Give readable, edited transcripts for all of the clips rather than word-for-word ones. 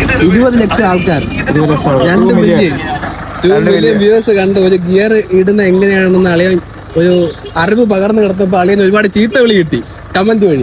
20 ലക്ഷം ആൾക്കാർ 2 million 2 million viewers കണ്ട് ഒരു ഗിയർ ഇടുന്ന എങ്ങനെയാണെന്ന് അളിയൻ ഒരു അറിവ് പകർന്നു കിടന്നപ്പോ അളിയൻ ഒരുപാട് ചീത്ത വിളി കിട്ടി കമന്റ് വഴി.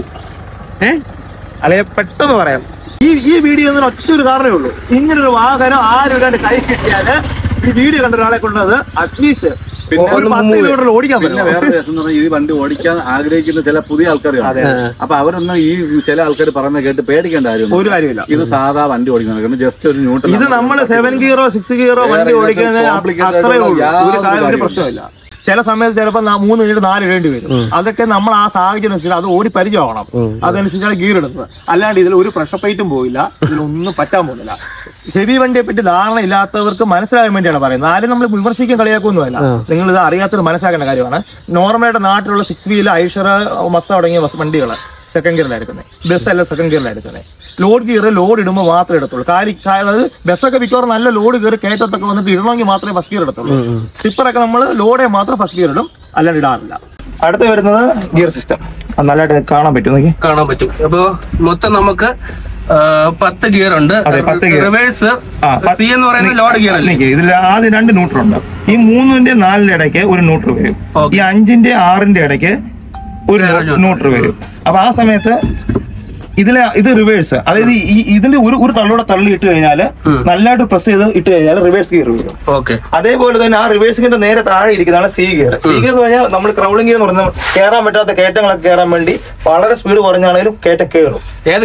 അളിയെ പെട്ടെന്ന് പറയാം, ഈ വീഡിയോ ഒറ്റ ഒരു കാരണമേ ഉള്ളൂ. ഇങ്ങനൊരു വാഹനം ആരും കൈ കിട്ടിയാല് ഈ വീഡിയോ കണ്ട ഒരാളെ കൊണ്ടത് അറ്റ്ലീസ്റ്റ് ഓടിക്കാൻ പറ്റില്ല. വേറെ ഈ വണ്ടി ഓടിക്കാൻ ആഗ്രഹിക്കുന്ന ചില പുതിയ ആൾക്കാരാണ്. അപ്പൊ അവരൊന്നും ഈ ചില ആൾക്കാർ പറയുന്നത് കേട്ട് പേടിക്കേണ്ട ഒരു കാര്യമില്ല. ഇത് സാധാ വണ്ടി ഓടിക്കണം, ജസ്റ്റ് ഒരു ന്യൂട്രൽ. ഇത് നമ്മള് 7 ഗിയറോ 6 ഗിയറോ വണ്ടി ഓടിക്കാൻ അത്രേ ഉള്ളൂ, ഒരു പ്രശ്നമില്ല. ചില സമയത്ത് ചിലപ്പോൾ 3 കഴിഞ്ഞിട്ട് 4 വേണ്ടി വരും. അതൊക്കെ നമ്മൾ ആ സാഹചര്യം അനുസരിച്ച് അത് ഓടി പരിചയമാവണം, അതനുസരിച്ചാണ് ഗിയർ ഇടുന്നത്. അല്ലാണ്ട് ഇതിൽ ഒരു പ്രഷർ പ്ലേറ്റും പോയില്ല, ഇതിലൊന്നും പറ്റാൻ പോകുന്നില്ല. ഹെവി വണ്ടിയെ പറ്റി ധാരണ ഇല്ലാത്തവർക്ക് മനസ്സിലാകാൻ വേണ്ടിയാണ് പറയുന്നത്. ആരും നമ്മൾ വിമർശിക്കാൻ കളിയാക്കൊന്നുമല്ല, നിങ്ങൾ ഇത് അറിയാത്തത് മനസ്സിലാക്കേണ്ട കാര്യമാണ്. നോർമലായിട്ട് നാട്ടിലുള്ള 6 വീല് ഐഷർ മസ്ത തുടങ്ങിയ വണ്ടികൾ സെക്കൻഡ് ഗിയറിലാണ് എടുക്കുന്നത്, ബസ് അല്ല സെക്കൻഡ് ഗിയറിലാണ് എടുക്കുന്നത്. ലോഡ് ഗിയർ ലോഡ് ഇടുമ്പോൾ മാത്രമേ എടുത്തുള്ളൂ. അതായത് ബസ്സൊക്കെ മിക്കവാറും നല്ല ലോഡ് കയറി കയറ്റത്തൊക്കെ വന്നിട്ട് ഇടണമെങ്കിൽ മാത്രമേ ഫസ്റ്റ് ഗിയർ എടുത്തുള്ളൂ. ടിപ്പറൊക്കെ നമ്മൾ ലോഡെ മാത്രം ഫസ്റ്റ് ഗിയർ ഇടും, അല്ലാണ്ട് ഇടാറില്ല. അടുത്ത് വരുന്നത് ഗിയർ സിസ്റ്റം, നല്ലതായിട്ട് കാണാൻ പറ്റും. അപ്പൊ മൊത്തം നമുക്ക് 10 ഗിയർ ഉണ്ട്. റിവേഴ്സ് സി എന്ന് പറയുന്ന ലോഡ് ഗിയർ അല്ലേ? ഇതിൽ ആദ്യം 2 ന്യൂട്രൽ ഉണ്ട്. ഈ 3ന്റെ 4ന്റെ ഇടയ്ക്ക് ഒരു ന്യൂട്രൽ വരും. ഈ 5ന്റെ 6ന്റെ ഇടയ്ക്ക് ഒരു ന്യൂട്രൽ വരും. അപ്പൊ ആ സമയത്ത് ഇത് റിവേഴ്സ്, അതായത് ഇതിന്റെ ഒരു തള്ളൂടെ തള്ളി ഇട്ട് കഴിഞ്ഞാൽ നല്ലതായിട്ട് പ്രസ് ചെയ്ത് ഇട്ട് കഴിഞ്ഞാൽ റിവേഴ്സ് ഗിയർ വരും. അതേപോലെ തന്നെ ആ റിവേഴ്സ് ഗിയറിന്റെ നേരെ താഴെ ഇരിക്കുന്നതാണ് സി ഗിയർ. സി ഗിയർ എന്ന് പറഞ്ഞാൽ നമ്മൾ ക്രൗളിംഗ് ഗിയർ എന്ന് പറഞ്ഞാൽ കയറാൻ പറ്റാത്ത കയറ്റങ്ങളൊക്കെ കയറാൻ വേണ്ടി വളരെ സ്പീഡ് കുറഞ്ഞാണെങ്കിലും കയറ്റം കയറും. ലോഡ്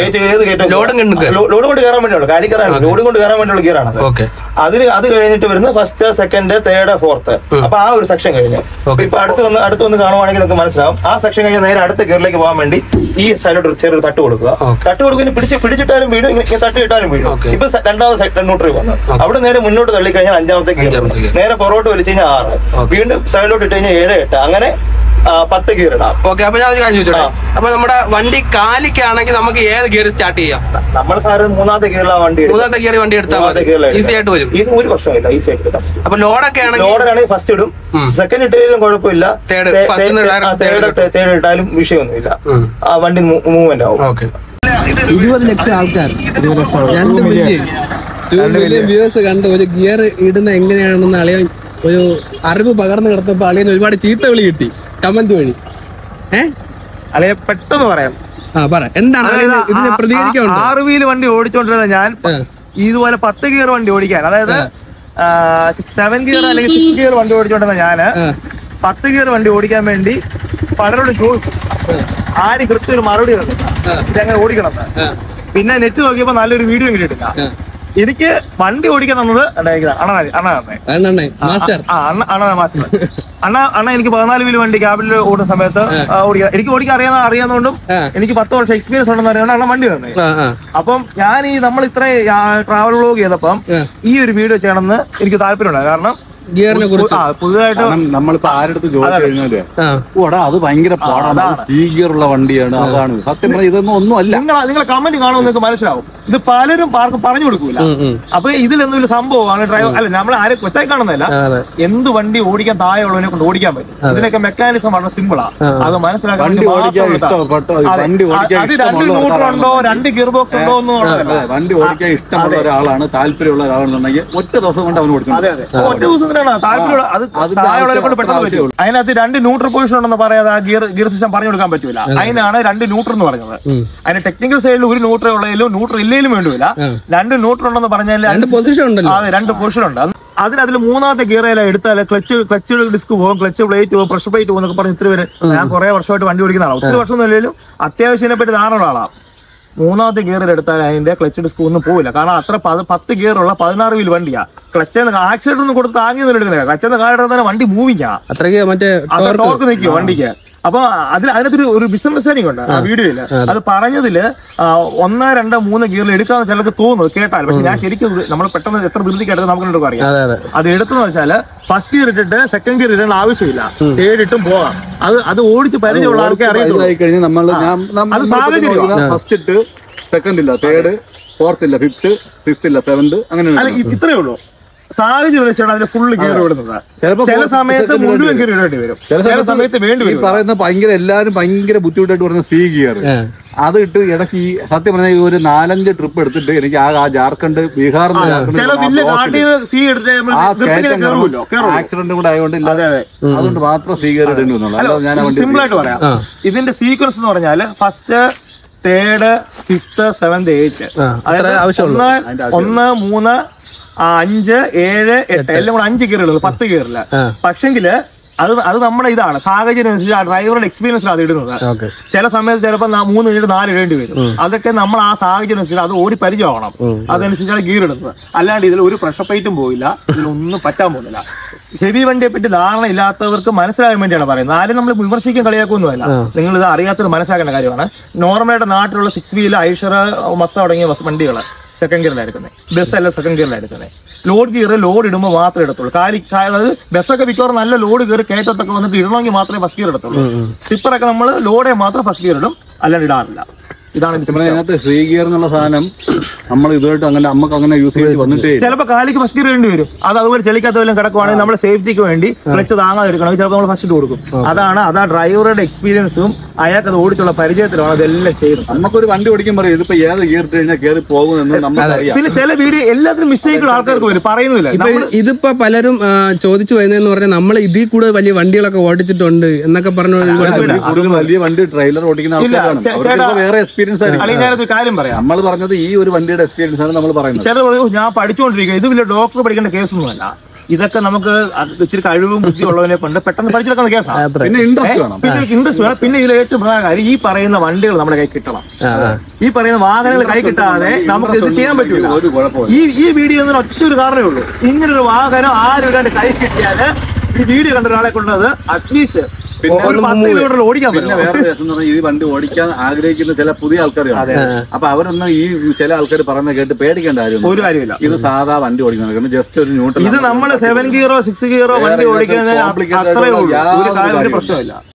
കൊണ്ട് കയറാൻ വേണ്ടിയുള്ളൂ, കാലി കയറാൻ ലോഡ് കൊണ്ട് കയറാൻ വേണ്ടിയുള്ള ഗിയറാണ്. അത് കഴിഞ്ഞിട്ട് വരുന്നത് ഫസ്റ്റ്, സെക്കൻഡ്, തേർഡ്, ഫോർത്ത്. അപ്പൊ ആ ഒരു സെക്ഷൻ കഴിഞ്ഞ് ഇപ്പൊ അടുത്ത് വന്ന് കാണുവാണെങ്കിൽ നമുക്ക് മനസ്സിലാവും. ആ സെക്ഷൻ കഴിഞ്ഞ് നേരെ അടുത്ത ഗിയറിലേക്ക് പോകാൻ വേണ്ടി ഈ സൈഡിലോട്ട് ചെറിയൊരു തട്ട് കൊടുക്കുക. തട്ട് കൊടുക്കുന്ന പിടിച്ചിട്ടാലും വീഴും, ഇങ്ങനെ തട്ടി ഇട്ടാലും വീഴും. ഇപ്പൊ രണ്ടാമത്തെ സൈഡ് ന്യൂട്രൽ വന്നു. അവിടെ നേരെ മുന്നോട്ട് തള്ളി കഴിഞ്ഞാൽ 5ാമത്തെ ഗിയർ, നേരെ പുറകോട്ട് വലിച്ചു കഴിഞ്ഞാൽ 6, വീണ്ടും സൈഡിലോട്ട് ഇട്ട് കഴിഞ്ഞാൽ 7, 8, അങ്ങനെ 10 ഗിയർ ഇടാം. ഓക്കെ, അപ്പൊ ഞാൻ കാര്യം ചോദിച്ചോട്ടെ, അപ്പൊ നമ്മുടെ വണ്ടി കാലിക്കാണെങ്കിൽ നമുക്ക് ഏത് ഗിയർ സ്റ്റാർട്ട് ചെയ്യാം? നമ്മൾ സാറ് 3ാമത്തെ ഗിയറിലാണ് വണ്ടി എടുത്താൽ ഈസി ആയിട്ട് വരും, ഒരു പ്രശ്നമില്ല, ഈസി ആയിട്ട് എടുക്കാം. അപ്പൊ ലോഡൊക്കെ ആണെങ്കിൽ ഫസ്റ്റ് ഇടും, സെക്കൻഡ് ഇട്ടാലും കുഴപ്പമില്ല, തേർഡ് ഇട്ടാലും വിഷയമൊന്നുമില്ല, ആ വണ്ടി മൂവ്മെന്റ് ആവും. 20 ലക്ഷം ആൾക്കാർ 2 മില്യൺ 2 മില്യൺ വ്യൂവേഴ്സ് കണ്ട് ഒരു ഗിയർ ഇടുന്ന എങ്ങനെയാണെന്ന് അളിയൻ ഒരു അറിവ് പകർന്നു കിടന്നപ്പോ അളിയൻ ഒരുപാട് ചീത്ത വിളി കിട്ടി കമന്റ് വഴി. അളിയെ പെട്ടെന്ന് പറയാം, എന്താണ് ഇതിനെ പ്രതികരിക്കാൻ? 6 വീല് വണ്ടി ഓടിച്ചോണ്ടിരുന്ന ഞാൻ ഇതുപോലെ 10 ഗിയർ വണ്ടി ഓടിക്കാൻ, അതായത് 7 ഗിയർ അല്ലെങ്കിൽ 6 ഗിയർ വണ്ടി ഓടിച്ചോണ്ടിരുന്ന ഞാന് 10 ഗിയർ വണ്ടി ഓടിക്കാൻ വേണ്ടി പലരോട് ചോദിച്ചു. ആരും കൃത്യം ഒരു മറുപടി ഇതെങ്ങനെ ഓടിക്കണം. പിന്നെ നെറ്റ് നോക്കിയപ്പോ നല്ലൊരു വീഡിയോ കിട്ടിയിട്ടില്ല. എനിക്ക് വണ്ടി ഓടിക്കാൻ തന്നത് അണ്ണ എനിക്ക് 14 വീല് വണ്ടി ക്യാബിനിൽ ഓടുന്ന സമയത്ത് എനിക്ക് ഓടിക്കാൻ അറിയാവുന്നതുകൊണ്ടും എനിക്ക് 10 വർഷം എക്സ്പീരിയൻസ് ഉണ്ടെന്ന് അറിയാണ്ട് അണ്ണ വണ്ടി തന്നെ. അപ്പം ഞാൻ നമ്മൾ ഇത്ര ട്രാവൽ വ്ലോഗ് ചെയ്തപ്പം ഈ ഒരു വീഡിയോ ചെയ്യണമെന്ന് എനിക്ക് താല്പര്യമുണ്ടായി. കാരണം ഗിയറിനെ കുറിച്ച് പുതുതായിട്ട് നമ്മളിപ്പോ ആരെടുത്ത് ചോദിച്ചു കഴിഞ്ഞാല് ഓടാ അത് ഭയങ്കര പാടാണ്, സി ഗിയർ ഉള്ള വണ്ടിയാണ്, അതാണ് സത്യം പറഞ്ഞാൽ ഇതൊന്നും ഒന്നും അല്ല. നിങ്ങളെ കമന്റ് കാണുമ്പോൾ നിങ്ങൾക്ക് മനസ്സിലാവും, ഇത് പലരും ആർക്കും പറഞ്ഞു കൊടുക്കൂല. അപ്പൊ ഇതിലെന്തെങ്കിലും സംഭവമാണ് ഡ്രൈവർ അല്ല, നമ്മൾ ആരും കൊച്ചായി കാണുന്നതല്ല, എന്ത് വണ്ടി ഓടിക്കാൻ താഴെയുള്ളവനെ കൊണ്ട് ഓടിക്കാൻ പറ്റും. ഇതിനൊക്കെ മെക്കാനിസം വളരെ സിമ്പിളാ, അത് മനസ്സിലാക്കാൻ അത് 2 ന്യൂട്രൽ ഉണ്ടോ 2 ഗിയർ ബോക്സ് ഉണ്ടോ ഒന്നും വണ്ടി ഓടിക്കാൻ ഇഷ്ടമുള്ള ഒരാളാണ്, താല്പര്യമുള്ള ഒരാളാണെന്നുണ്ടെങ്കിൽ ഒറ്റ ദിവസം കൊണ്ട് അവന് കൊടുക്കും. ഒറ്റ ദിവസം അതിനകത്ത് 2 ന്യൂട്രൽ പൊസിഷൻ ഉണ്ടെന്ന് പറയാതെ ഗിയർ സിസ്റ്റം പറഞ്ഞു കൊടുക്കാൻ പറ്റൂല. അതിനാണ് 2 ന്യൂട്രൽ എന്ന് പറഞ്ഞത്. അതിന് ടെക്നിക്കൽ സൈഡിൽ ഒരു ന്യൂട്രൽ ഉള്ളതിലും ന്യൂട്രൽ ഇല്ലെങ്കിലും വേണ്ടില്ല, 2 ന്യൂട്രൽ ഉണ്ടെന്ന് പറഞ്ഞാൽ 2 പൊസിഷൻ ഉണ്ട്. അതിൽ 3ാമത്തെ ഗിയർ എടുത്താൽ ക്ലച്ച് ഡിസ്ക് പോകും, ക്ലച്ച് പ്ലേറ്റ് പോകും, പ്രഷർ പ്ലേറ്റ് പോകും എന്നൊക്കെ പറഞ്ഞ് ഇത്ര പേര്. ഞാൻ കുറെ വർഷമായിട്ട് വണ്ടി ഓടിക്കുന്ന ആളാണ്, ഒത്തിരി വർഷം ഒന്നുമില്ലെങ്കിലും അത്യാവശ്യത്തിനെ പറ്റി ധാരണയുള്ള ആളാണ്. 3ാമത്തെ ഗിയറിൽ എടുത്താൽ അതിന്റെ ക്ലച്ച് ഡിസ്ക് ഒന്നും പോവില്ല. കാരണം അത്ര 10 ഗിയറുള്ള 16 വീൽ വണ്ടിയാ. ക്ലച്ചിന് ആക്സിഡന്റ് ഒന്നും കൊടുത്ത് താങ്ങിയൊന്നും എടുക്കുന്നില്ല, ക്ലച്ചിന് കാര്യം തന്നെ വണ്ടി മൂവിങ്ങാ, ടോർക്ക് നിൽക്കും വണ്ടിക്ക്. അപ്പൊ അതിനകത്തൊരു ഒരു മിസ്അണ്ടർസ്റ്റാൻഡിംഗ് ഉണ്ട് ആ വീഡിയോയില്. അത് പറഞ്ഞതില് 1, 2, 3 ഗിയറിൽ എടുക്കാന്ന് ചിലർക്ക് തോന്നുന്നു കേട്ടാൽ. പക്ഷെ ഞാൻ ശരിക്കും നമ്മൾ പെട്ടെന്ന് എത്ര ധൃതി കേട്ടത് നമുക്ക് അറിയാം. അത് എടുത്തെന്ന് വെച്ചാല് ഫസ്റ്റ് ഗിയർ ഇട്ടിട്ട് സെക്കൻഡ് ഗിയർ ഇടേണ്ട ആവശ്യമില്ല, തേർഡ് ഇട്ടും പോകാം. അത് ഓടിച്ച് പരിചയമുള്ള ആൾക്കാർ അറിയാം. അത് സാഹചര്യം ഫസ്റ്റ് ഇട്ട് സെക്കൻഡ് ഇല്ല, തേർഡ്, ഫോർത്ത് ഇല്ല, ഫിഫ്ത്ത്, സിക്സ്ത് ഇല്ല, സെവന്ത്, അങ്ങനെ ഇത്രയേ ഉള്ളൂ. സാഹചര്യം വെച്ചാണ് അതിന് ഫുള്ള് ഗിയർ വിടുന്നത്. ചില സമയത്ത് മുഴുവൻ ഗിയർ ഇടേണ്ടി വരും, ചില സമയത്ത് വേണ്ടി വരും. പറയുന്ന ഭയങ്കര എല്ലാരും ഭയങ്കര ബുദ്ധിമുട്ടായിട്ട് പറയുന്ന സി ഗിയർ അത് ഇട്ട് ഇടയ്ക്ക് ഈ സത്യം പറഞ്ഞാൽ ഈ ഒരു 4-5 ട്രിപ്പ് എടുത്തിട്ട് എനിക്ക് ആ ജാർഖണ്ഡ് ബീഹാർ ആക്സിഡന്റ് കൂടെ ആയതുകൊണ്ട് അതുകൊണ്ട് മാത്രം സി ഗിയർ ഇടേണ്ടി വന്നുള്ളൂ. ഞാൻ സിമ്പിൾ ആയിട്ട് പറയാം. ഇതിന്റെ സീക്വൻസ് എന്ന് പറഞ്ഞാല് first, third, 5th, 7th, 8th, അതായത് 1, 3, 5, 7, 8 എല്ലാം കൂടെ 5 ഗിയറുകൾ, 10 ഗിയറില്ല. പക്ഷെങ്കില് അത് നമ്മുടെ ഇതാണ് സാഹചര്യം അനുസരിച്ച് ആ ഡ്രൈവറുടെ എക്സ്പീരിയൻസിൽ അത് ഇടുന്നത്. ചില സമയത്ത് ചിലപ്പോൾ 3 കഴിഞ്ഞിട്ട് 4 ഇടേണ്ടി വരും. അതൊക്കെ നമ്മൾ ആ സാഹചര്യം അനുസരിച്ച് അത് ഓടി പരിചയമാവണം, അതനുസരിച്ചാണ് ഗിയർ ഇടുന്നത്. അല്ലാണ്ട് ഇതിൽ ഒരു പ്രഷർ പ്ലേറ്റും പോയില്ല, ഇതിലൊന്നും പറ്റാൻ പോകുന്നില്ല. ഹെവി വണ്ടിയെ പറ്റി ധാരണ ഇല്ലാത്തവർക്ക് മനസ്സിലാകാൻ വേണ്ടിയാണ് പറയുന്നത്. ആരും നമ്മൾ വിമർശിക്കാൻ കളിയാക്കൊന്നുമല്ല, നിങ്ങൾ ഇത് അറിയാത്തത് മനസ്സിലാക്കേണ്ട കാര്യമാണ്. നോർമലായിട്ട് നാട്ടിലുള്ള 6 വീല്, ഐഷർ, മസ്ത തുടങ്ങിയ വണ്ടികൾ സെക്കൻഡ് ഗിയറിലായിരിക്കുന്നത്, ബസ് അല്ല സെക്കൻഡ് ഗിയറിലായിരിക്കുന്നത്. ലോഡ് ഗിയർ ലോഡ് ഇടുമ്പോൾ മാത്രമേ ഇടത്തുള്ളൂ. അതായത് ബസ്സൊക്കെ മിക്കവാറും നല്ല ലോഡ് കയറി കയറ്റത്തൊക്കെ വന്നിട്ട് ഇടണമെങ്കിൽ മാത്രമേ ഫസ്റ്റ് ഗിയർ ഇടത്തുള്ളൂ. ടിപ്പറൊക്കെ നമ്മൾ ലോഡെ മാത്രം ഫസ്റ്റ് ഗിയർ ഇടും, അല്ലാണ്ട് ഇടാറില്ല. ഇതാണ് ഇതിനകത്ത് ഫ്രീ ഗിയർ എന്നുള്ള സാധനം നമ്മൾ ഇതുമായിട്ട് അങ്ങനെ നമുക്ക് അങ്ങനെ യൂസ് ചെയ്ത് വന്നിട്ട് ചിലപ്പോൾ കാലിക്ക് ഫസ്റ്റ് ഗിയർ ഇടേണ്ടി വരും. അത് അതുപോലെ ചെളിക്കകത്ത് വല്ലതും കിടക്കുവാണെങ്കിൽ നമ്മുടെ സേഫ്റ്റിക്ക് വേണ്ടി ക്ലച്ച് താങ്ങാതെ എടുക്കണമെങ്കിൽ ചിലപ്പോൾ നമ്മൾ ഫസ്റ്റ് ഇട്ട് കൊടുക്കും. അതാ ഡ്രൈവറുടെ എക്സ്പീരിയൻസും അയാൾക്ക് അത് ഓടിച്ചുള്ള പരിചയത്തിലാണ് അതെല്ലാം ചെയ്യുന്നത്. നമുക്കൊരു വണ്ടി ഓടിക്കാൻ പറയും ഇതിപ്പോ ഏത് ഗിയർ ഇട്ട് കഴിഞ്ഞാൽ കയറി പോകുമെന്ന് നമുക്കറിയാം. പിന്നെ ചില വീഡിയോ എല്ലാത്തിനും മിസ്റ്റേക്കുകൾ ആൾക്കാർക്ക് വരും, പറയുന്നില്ല. ഇതിപ്പോ പലരും ചോദിച്ചു വരുന്നതെന്ന് പറഞ്ഞാൽ നമ്മൾ ഇതിൽ കൂടെ വലിയ വണ്ടികളൊക്കെ ഓടിച്ചിട്ടുണ്ട് എന്നൊക്കെ പറഞ്ഞു. വലിയ വണ്ടി ട്രെയിലർ ഓടിക്കുന്ന ആൾക്കാരാണ്, വേറെ എക്സ്പീരിയൻസ്. അല്ലെങ്കിൽ ഞാനൊരു കാര്യം പറയാം, നമ്മൾ പറഞ്ഞത് ഈ ഒരു വണ്ടിയുടെ എക്സ്പീരിയൻസ് ആണ് നമ്മൾ പറയുന്നത്. ചില പറയും ഞാൻ പഠിച്ചുകൊണ്ടിരിക്കുക, ഇത് വലിയ ഡോക്ടർ പഠിക്കേണ്ട കേസൊന്നുമല്ല. ഇതൊക്കെ നമുക്ക് ഇച്ചിരി കഴിവും ബുദ്ധി ഉള്ളവനെ കൊണ്ട് പെട്ടെന്ന് പഠിച്ചെടുക്കുന്ന കേസാണ്. പിന്നെ ഇൻട്രസ്റ്റ് വേണം, പിന്നെ ഇതിൽ ഏറ്റവും പ്രധാന കാര്യം ഈ പറയുന്ന വണ്ടികൾ നമ്മുടെ കൈ കിട്ടണം. ഈ പറയുന്ന വാഹനങ്ങൾ കൈ കിട്ടാതെ നമുക്ക് ഇത് ചെയ്യാൻ പറ്റില്ല. ഈ വീഡിയോ എന്നതിന് ഒറ്റ ഒരു കാരണമേ ഉള്ളൂ, ഇങ്ങനൊരു വാഹനം ആരും ഇടാണ്ട് കൈ കിട്ടിയാല് ഈ വീഡിയോ കണ്ട ഒരാളെ കൊണ്ടത് അറ്റ്ലീസ്റ്റ് ഓടിക്കാൻ പറ്റില്ല. വേറെ രസം ഈ വണ്ടി ഓടിക്കാൻ ആഗ്രഹിക്കുന്ന ചില പുതിയ ആൾക്കാരാണ്. അപ്പൊ അവരൊന്നും ഈ ചില ആൾക്കാർ പറയുന്ന കേട്ട് പേടിക്കേണ്ട ഒരു കാര്യമില്ല. ഇത് സാധാ വണ്ടി ഓടിക്കുന്ന ജസ്റ്റ് ഒരു ന്യൂട്രൽ. ഇത് നമ്മള് 7 ഗിയറോ 6 ഗിയറോ വണ്ടി ഓടിക്കുന്നത് അത്രയേ ഉള്ളൂ, ഒരു പ്രശ്നമില്ല.